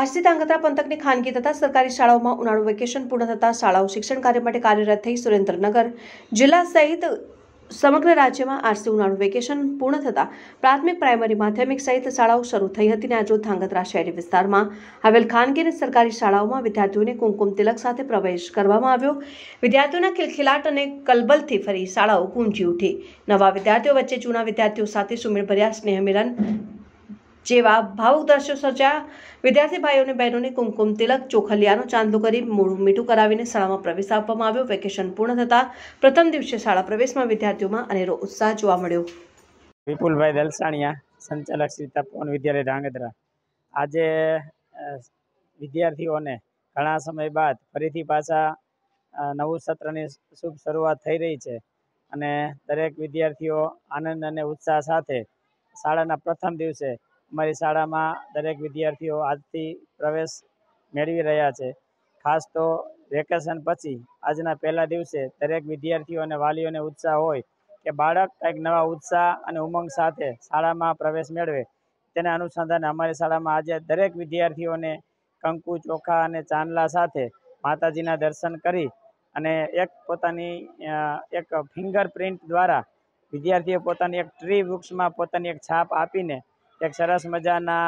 આજથી ધાંગધ્રા પંથકની ખાનગી તથા સરકારી શાળાઓમાં ઉનાળુ વેકેશન પૂર્ણ થતા શાળાઓ શિક્ષણ કાર્ય માટે કાર્યરત થઈ સુરેન્દ્રનગર જિલ્લા સહિત સમગ્ર રાજ્યમાં આજથી ઉનાળુ વેકેશન પૂર્ણ થતા પ્રાથમિક પ્રાઇમરી માધ્યમિક સહિત શાળાઓ શરૂ થઈ હતી અને આજરોજ ધાંગધ્રા શહેરી વિસ્તારમાં આવેલ ખાનગી અને સરકારી શાળાઓમાં વિદ્યાર્થીઓને કુમકુમ તિલક સાથે પ્રવેશ કરવામાં આવ્યો। વિદ્યાર્થીઓના ખિલખિલાટ અને કલબલથી ફરી શાળાઓ ગુંજી ઉઠી। નવા વિદ્યાર્થીઓ વચ્ચે જૂના વિદ્યાર્થીઓ સાથે સુમેળભર્યા સ્નેહ મિલન જેવા ભાવુક દ્રશ્યો સર્જાયા। વિદ્યાર્થી ભાઈઓ અને બહેનોને કુમકુમ તિલક ચોખલિયાનો ચાંદલો કરી મોઢું મીઠું કરાવીને શાળામાં પ્રવેશ આપવામાં આવ્યો। વેકેશન પૂર્ણ થતા પ્રથમ દિવસે શાળા પ્રવેશમાં વિદ્યાર્થીઓમાં અનેરો ઉત્સાહ જોવા મળ્યો। વિપુલભાઈ દલસાણિયા, સંચાલક શ્રી તપોવન વિદ્યાલય ધાંગધ્રા। આજે વિદ્યાર્થીઓને ઘણા સમય બાદ ફરીથી પાછા નવું સત્રની શુભ શરૂઆત થઈ રહી છે અને દરેક વિદ્યાર્થીઓ આનંદ અને ઉત્સાહ સાથે શાળાના પ્રથમ દિવસે અમારી શાળામાં દરેક વિદ્યાર્થીઓ આજથી પ્રવેશ મેળવી રહ્યા છે। ખાસ તો વેકેશન પછી આજના પહેલા દિવસે દરેક વિદ્યાર્થીઓ અને વાલીઓને ઉત્સાહ હોય કે બાળક કંઈક નવા ઉત્સાહ અને ઉમંગ સાથે શાળામાં પ્રવેશ મેળવે। તેના અનુસંધાને અમારી શાળામાં આજે દરેક વિદ્યાર્થીઓને કંકુ ચોખા અને ચાંદલા સાથે માતાજીના દર્શન કરી અને એક પોતાની એક ફિંગરપ્રિન્ટ દ્વારા વિદ્યાર્થીઓ પોતાની એક ટ્રી વૃક્ષમાં પોતાની એક છાપ આપીને એક સરસ મજાના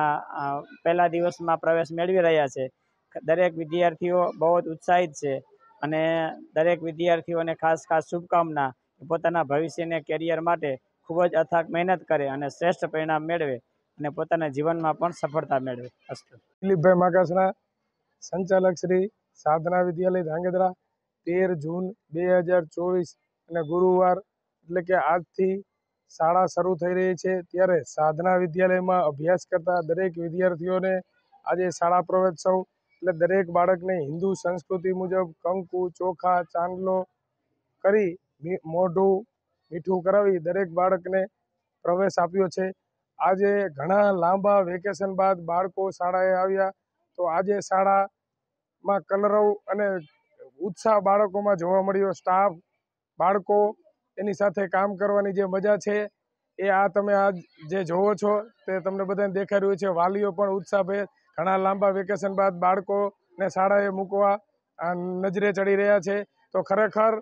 પહેલા દિવસમાં પ્રવેશ મેળવી રહ્યા છે। દરેક વિદ્યાર્થીઓ બહુ જ ઉત્સાહિત છે અને દરેક વિદ્યાર્થીઓને ખાસ શુભકામના પોતાના ભવિષ્યને કેરિયર માટે ખૂબ જ અથાગ મહેનત કરે અને શ્રેષ્ઠ પરિણામ મેળવે અને પોતાના જીવનમાં પણ સફળતા મેળવે। દિલીપભાઈ માકાસણા, સંચાલક શ્રી સાધના વિદ્યાલય ધાંગધ્રા। 13 જૂન 2024 અને ગુરુવાર એટલે કે આજથી શાળા શરૂ થઈ રહી છે ત્યારે સાધના વિદ્યાલયમાં અભ્યાસ કરતા દરેક વિદ્યાર્થીઓને આજે શાળા પ્રવેશોત્સવ એટલે દરેક બાળકને હિન્દુ સંસ્કૃતિ મુજબ કંકુ ચોખા ચાંદલો કરી મોઢું મીઠું કરાવી દરેક બાળકને પ્રવેશ આપ્યો છે। આજે ઘણા લાંબા વેકેશન બાદ બાળકો શાળાએ આવ્યા તો આજે શાળામાં કલરવ અને ઉત્સાહ બાળકોમાં જોવા મળ્યો। સ્ટાફ બાળકો એની સાથે કામ કરવાની જે મજા છે એ આ તમે આજ જે જોવો છો તે તમને બધાને દેખાઈ રહ્યું છે। વાલીઓ પણ ઉત્સાહભેર ઘણા લાંબા વેકેશન બાદ બાળકોને શાળાએ મૂકવા નજરે ચડી રહ્યા છે। તો ખરેખર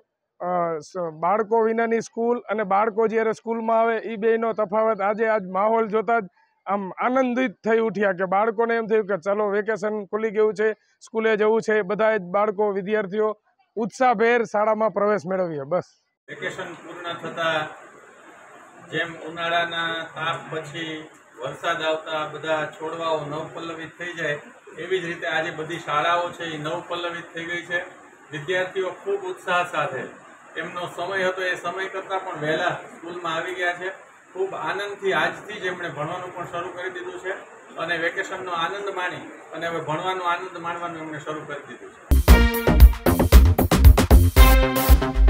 બાળકો વિનાની સ્કૂલ અને બાળકો જ્યારે સ્કૂલમાં આવે એ બેનો તફાવત આજે માહોલ જોતા જ આમ આનંદિત થઈ ઉઠ્યા કે બાળકોને એમ થયું કે ચલો વેકેશન ખુલી ગયું છે, સ્કૂલે જવું છે। બધા જ બાળકો વિદ્યાર્થીઓ ઉત્સાહભેર શાળામાં પ્રવેશ મેળવ્યો। બસ વેકેશન પૂર્ણ થતા જેમ ઉનાળાના તાપ પછી વરસાદ આવતા બધા છોડવાઓ નવપલ્લવિત થઈ જાય એવી જ રીતે આજે બધી શાળાઓ છે એ નવપલ્લવિત થઈ ગઈ છે। વિદ્યાર્થીઓ ખૂબ ઉત્સાહ સાથે એમનો સમય હતો એ સમય કરતાં પણ વહેલા સ્કૂલમાં આવી ગયા છે। ખૂબ આનંદથી આજથી જ એમણે ભણવાનું પણ શરૂ કરી દીધું છે અને વેકેશનનો આનંદ માણી અને હવે ભણવાનો આનંદ માણવાનું એમણે શરૂ કરી દીધું છે।